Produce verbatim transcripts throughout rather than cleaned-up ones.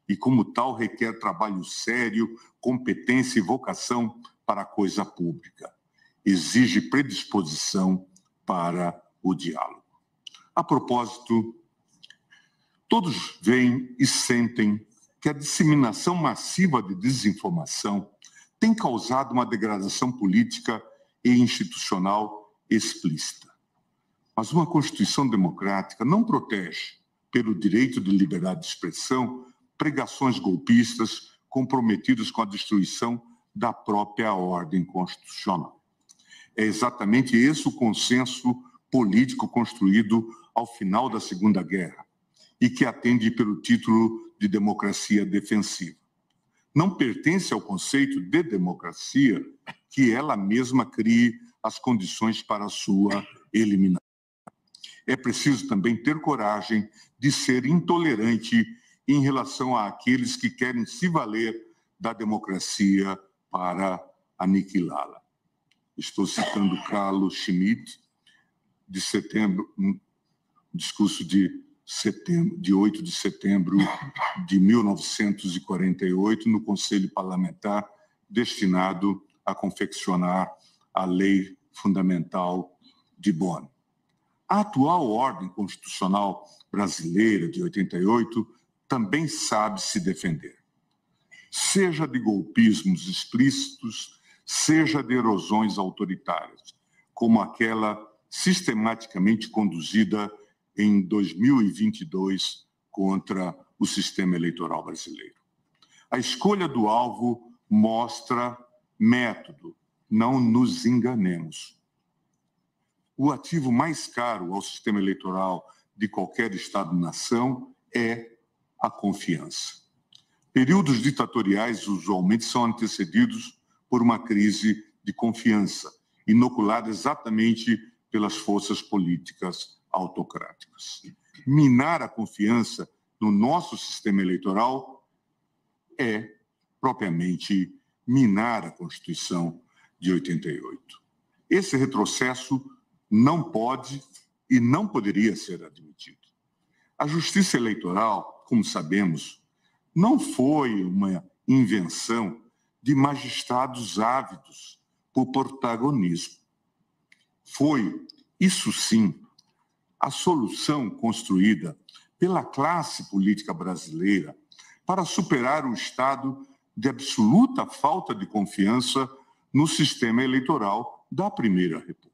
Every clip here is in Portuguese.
e, como tal, requer trabalho sério, competência e vocação para a coisa pública. Exige predisposição para o diálogo. A propósito, todos veem e sentem que a disseminação massiva de desinformação tem causado uma degradação política e institucional explícita. Mas uma Constituição democrática não protege, pelo direito de liberdade de expressão, pregações golpistas comprometidas com a destruição da própria ordem constitucional. É exatamente esse o consenso político construído ao final da Segunda Guerra e que atende pelo título de democracia defensiva. Não pertence ao conceito de democracia que ela mesma crie as condições para a sua eliminação. É preciso também ter coragem de ser intolerante em relação àqueles que querem se valer da democracia para aniquilá-la. Estou citando Carlo Schmitt, de setembro, um discurso de, setembro, de oito de setembro de mil novecentos e quarenta e oito, no Conselho Parlamentar, destinado a confeccionar a Lei Fundamental de Bonn. A atual ordem constitucional brasileira de oitenta e oito também sabe se defender. Seja de golpismos explícitos, seja de erosões autoritárias, como aquela sistematicamente conduzida em dois mil e vinte e dois contra o sistema eleitoral brasileiro. A escolha do alvo mostra método, não nos enganemos. O ativo mais caro ao sistema eleitoral de qualquer Estado-nação é a confiança. Períodos ditatoriais usualmente são antecedidos por uma crise de confiança, inoculada exatamente pelas forças políticas autocráticas. Minar a confiança no nosso sistema eleitoral é, propriamente, minar a Constituição de oitenta e oito. Esse retrocesso não pode e não poderia ser admitido. A justiça eleitoral, como sabemos, não foi uma invenção de magistrados ávidos por protagonismo. Foi, isso sim, a solução construída pela classe política brasileira para superar o estado de absoluta falta de confiança no sistema eleitoral da Primeira República.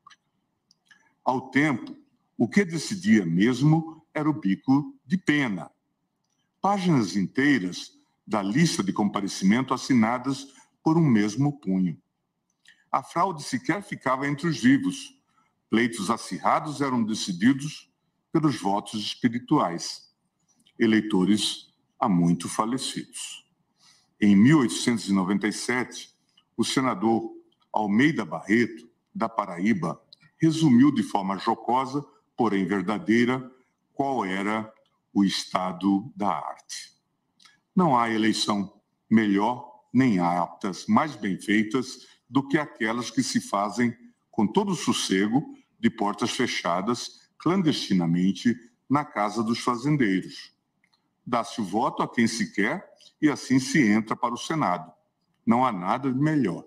Ao tempo, o que decidia mesmo era o bico de pena. Páginas inteiras da lista de comparecimento assinadas por um mesmo punho. A fraude sequer ficava entre os vivos. Pleitos acirrados eram decididos pelos votos espirituais, eleitores há muito falecidos. Em mil oitocentos e noventa e sete, o senador Almeida Barreto, da Paraíba, resumiu de forma jocosa, porém verdadeira, qual era o estado da arte. Não há eleição melhor nem aptas mais bem feitas do que aquelas que se fazem com todo sossego, de portas fechadas, clandestinamente, na casa dos fazendeiros. Dá-se o voto a quem se quer e assim se entra para o Senado. Não há nada de melhor.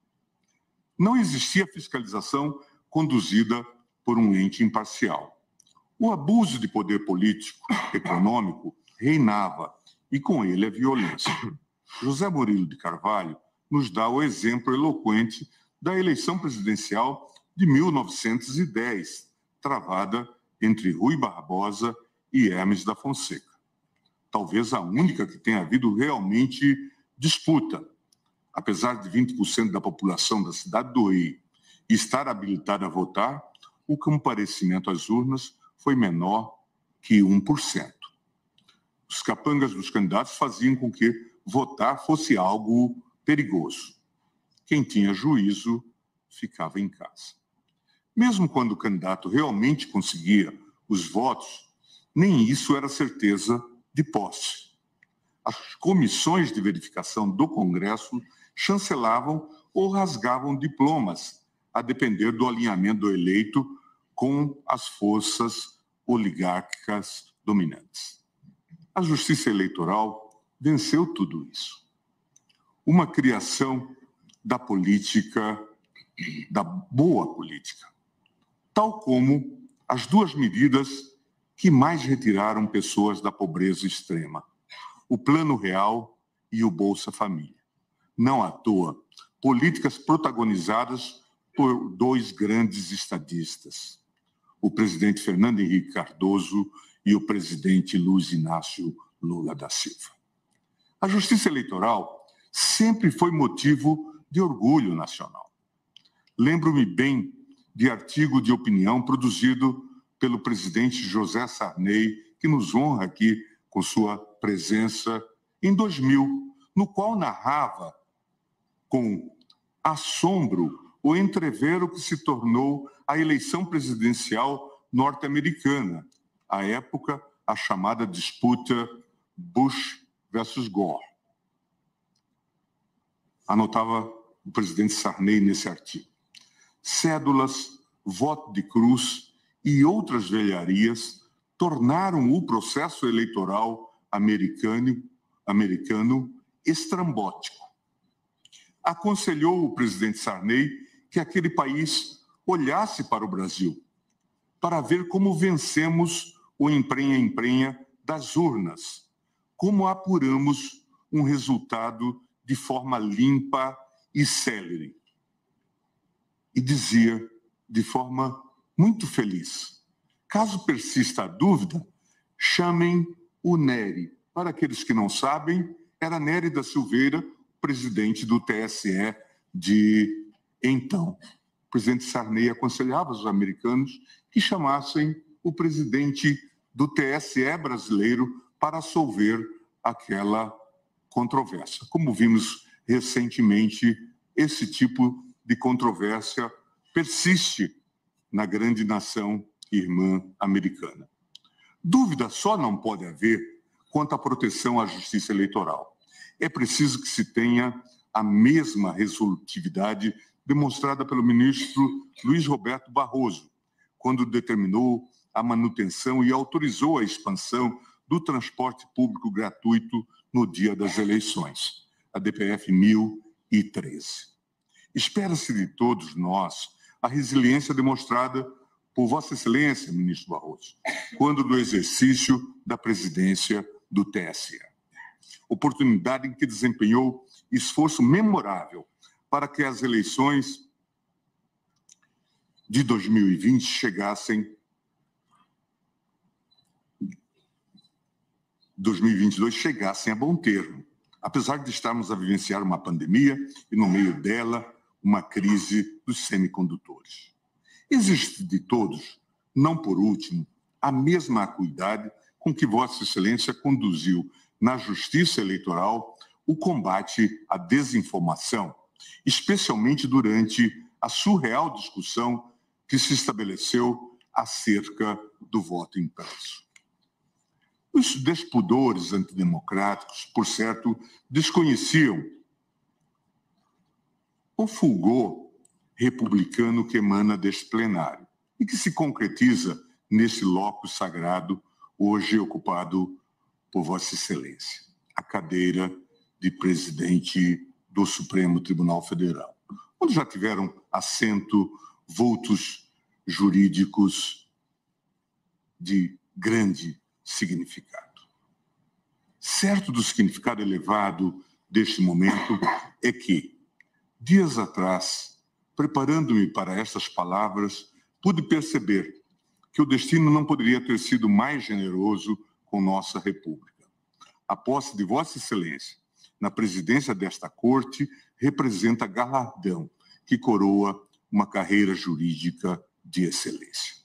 Não existia fiscalização conduzida por um ente imparcial. O abuso de poder político, econômico, reinava, e com ele a violência. José Murilo de Carvalho nos dá o exemplo eloquente da eleição presidencial de mil novecentos e dez, travada entre Rui Barbosa e Hermes da Fonseca. Talvez a única que tenha havido realmente disputa. Apesar de vinte por cento da população da cidade do Rio estar habilitada a votar, o comparecimento às urnas foi menor que um por cento. Os capangas dos candidatos faziam com que votar fosse algo perigoso. Quem tinha juízo ficava em casa. Mesmo quando o candidato realmente conseguia os votos, nem isso era certeza de posse. As comissões de verificação do Congresso chancelavam ou rasgavam diplomas, a depender do alinhamento do eleito com as forças oligárquicas dominantes. A justiça eleitoral venceu tudo isso. Uma criação da política, da boa política, tal como as duas medidas que mais retiraram pessoas da pobreza extrema, o Plano Real e o Bolsa Família. Não à toa, políticas protagonizadas por dois grandes estadistas, o presidente Fernando Henrique Cardoso e o presidente Luiz Inácio Lula da Silva. A justiça eleitoral sempre foi motivo de orgulho nacional. Lembro-me bem de artigo de opinião produzido pelo presidente José Sarney, que nos honra aqui com sua presença, em dois mil, no qual narrava com assombro o entrevero que se tornou a eleição presidencial norte-americana, à época a chamada disputa Bush versus Gore. Anotava o presidente Sarney nesse artigo. Cédulas, voto de cruz e outras velharias tornaram o processo eleitoral americano, americano estrambótico. Aconselhou o presidente Sarney que aquele país olhasse para o Brasil, para ver como vencemos o emprenha-emprenha das urnas, como apuramos um resultado de forma limpa e célere. E dizia, de forma muito feliz, caso persista a dúvida, chamem o Nery. Para aqueles que não sabem, era Nery da Silveira, presidente do T S E de então. O presidente Sarney aconselhava os americanos que chamassem o presidente do T S E brasileiro para solver aquela controvérsia. Como vimos recentemente, esse tipo de controvérsia persiste na grande nação irmã americana. Dúvida só não pode haver quanto à proteção à justiça eleitoral. É preciso que se tenha a mesma resolutividade demonstrada pelo ministro Luiz Roberto Barroso, quando determinou a manutenção e autorizou a expansão do transporte público gratuito no dia das eleições, a D P F mil e treze. Espera-se de todos nós a resiliência demonstrada por Vossa Excelência, ministro Barroso, quando no exercício da presidência do T S E. Oportunidade em que desempenhou esforço memorável para que as eleições de dois mil e vinte chegassem, dois mil e vinte e dois chegassem a bom termo, apesar de estarmos a vivenciar uma pandemia e, no meio dela, uma crise dos semicondutores. Existe de todos, não por último, a mesma acuidade com que Vossa Excelência conduziu na Justiça Eleitoral o combate à desinformação, especialmente durante a surreal discussão que se estabeleceu acerca do voto impresso. Os despudores antidemocráticos, por certo, desconheciam o fulgor republicano que emana deste plenário e que se concretiza nesse locus sagrado hoje ocupado por Vossa Excelência, a cadeira de presidente do Supremo Tribunal Federal, onde já tiveram assento vultos jurídicos de grande significado. Certo do significado elevado deste momento é que, dias atrás, preparando-me para estas palavras, pude perceber que o destino não poderia ter sido mais generoso com nossa República. A posse de Vossa Excelência na presidência desta Corte representa galardão que coroa uma carreira jurídica de excelência.